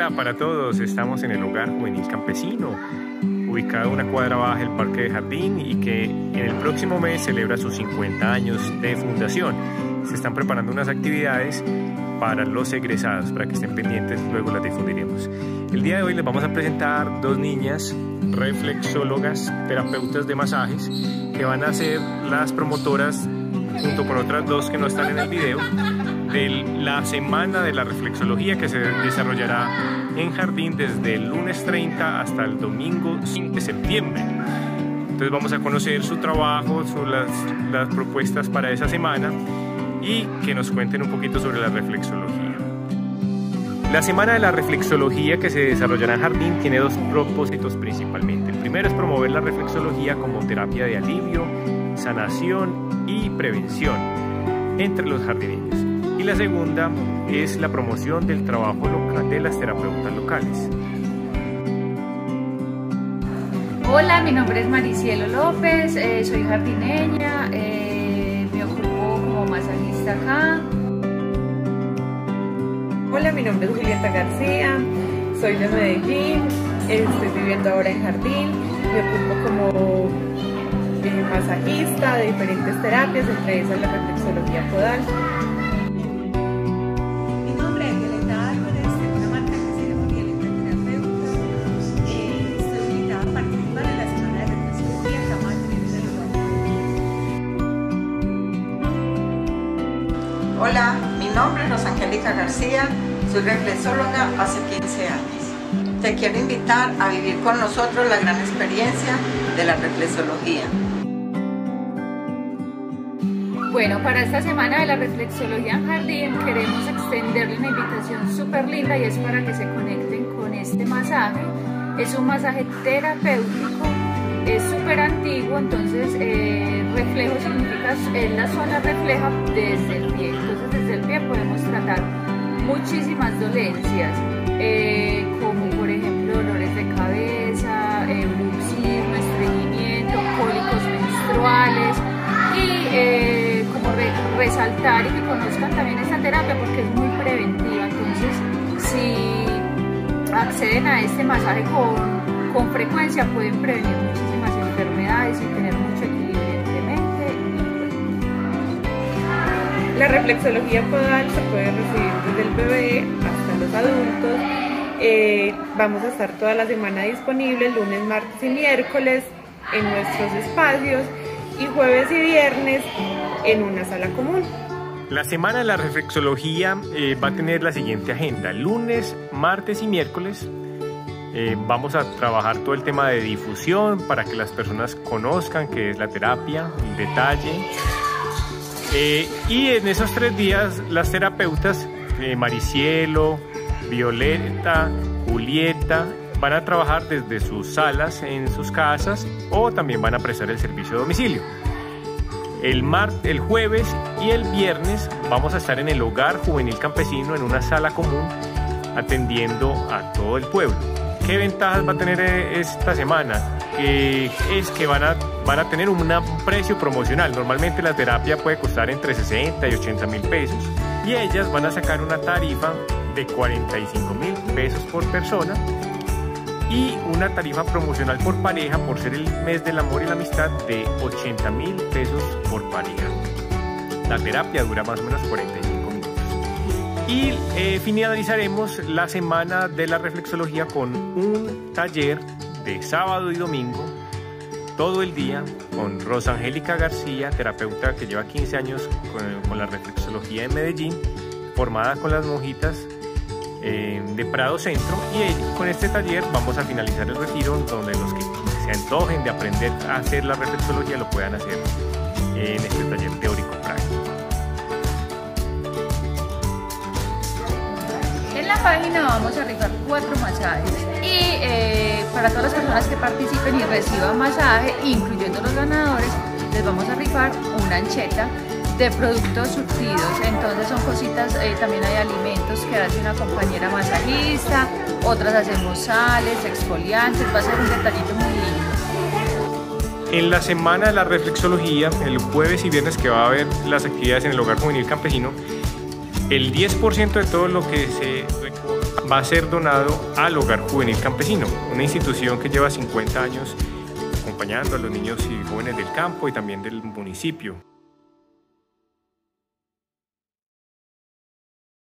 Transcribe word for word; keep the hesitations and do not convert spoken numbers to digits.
día para todos. Estamos en el Hogar Juvenil Campesino, ubicado a una cuadra baja del Parque de Jardín y que en el próximo mes celebra sus cincuenta años de fundación. Se están preparando unas actividades para los egresados, para que estén pendientes, luego las difundiremos. El día de hoy les vamos a presentar dos niñas reflexólogas, terapeutas de masajes, que van a ser las promotoras, junto con otras dos que no están en el video, de la semana de la reflexología que se desarrollará en Jardín desde el lunes treinta hasta el domingo cinco de septiembre. Entonces vamos a conocer su trabajo, sobre las, las propuestas para esa semana y que nos cuenten un poquito sobre la reflexología. La semana de la reflexología que se desarrollará en Jardín tiene dos propósitos principalmente. El primero es promover la reflexología como terapia de alivio, sanación y prevención entre los jardineños. Y la segunda es la promoción del trabajo local de las terapeutas locales. Hola, mi nombre es Maricielo López, eh, soy jardineña, eh, me ocupo como masajista acá. Hola, mi nombre es Julieta García, soy de Medellín, estoy viviendo ahora en Jardín, me ocupo como eh, masajista de diferentes terapias, entre esas la reflexología podal. Hola, mi nombre es Rosangélica García, soy reflexóloga hace quince años. Te quiero invitar a vivir con nosotros la gran experiencia de la reflexología. Bueno, para esta semana de la reflexología en Jardín queremos extenderle una invitación súper linda y es para que se conecten con este masaje. Es un masaje terapéutico, es súper antiguo, entonces eh, reflejo significa es la zona refleja desde el pie. Entonces desde el pie podemos tratar muchísimas dolencias, eh, como por ejemplo dolores de cabeza, eh, bruxismo, estreñimiento, cólicos menstruales y eh, como re resaltar y que conozcan también esta terapia porque es muy preventiva. Entonces si acceden a este masaje con con frecuencia pueden prevenir muchísimas enfermedades y tener mucho equilibrio entre mente y cuerpo. La reflexología podal se puede recibir desde el bebé hasta los adultos. Eh, vamos a estar toda la semana disponibles, lunes, martes y miércoles en nuestros espacios y jueves y viernes en una sala común. La semana de la reflexología eh, va a tener la siguiente agenda: lunes, martes y miércoles. Eh, vamos a trabajar todo el tema de difusión para que las personas conozcan qué es la terapia, el detalle. Eh, y en esos tres días las terapeutas, eh, Maricielo, Violeta, Julieta, van a trabajar desde sus salas en sus casas o también van a prestar el servicio de domicilio. El, mar, el jueves y el viernes vamos a estar en el Hogar Juvenil Campesino en una sala común atendiendo a todo el pueblo. ¿Qué ventajas va a tener esta semana? Eh, es que van a, van a tener una, un precio promocional. Normalmente la terapia puede costar entre sesenta y ochenta mil pesos y ellas van a sacar una tarifa de cuarenta y cinco mil pesos por persona y una tarifa promocional por pareja por ser el mes del amor y la amistad de ochenta mil pesos por pareja. La terapia dura más o menos cuarenta y cinco minutos. Y eh, finalizaremos la semana de la reflexología con un taller de sábado y domingo, todo el día, con Rosangélica García, terapeuta que lleva quince años con, con la reflexología en Medellín, formada con las monjitas eh, de Prado Centro. Y con este taller vamos a finalizar el retiro, donde los que se antojen de aprender a hacer la reflexología lo puedan hacer en este taller teórico práctico. En la página vamos a rifar cuatro masajes y eh, para todas las personas que participen y reciban masaje, incluyendo los ganadores, les vamos a rifar una ancheta de productos surtidos. Entonces son cositas, eh, también hay alimentos que hace una compañera masajista, otras hacemos sales, exfoliantes, va a ser un detallito muy lindo. En la semana de la reflexología, el jueves y viernes que va a haber las actividades en el Hogar Juvenil Campesino, el diez por ciento de todo lo que se recoge va a ser donado al Hogar Juvenil Campesino, una institución que lleva cincuenta años acompañando a los niños y jóvenes del campo y también del municipio.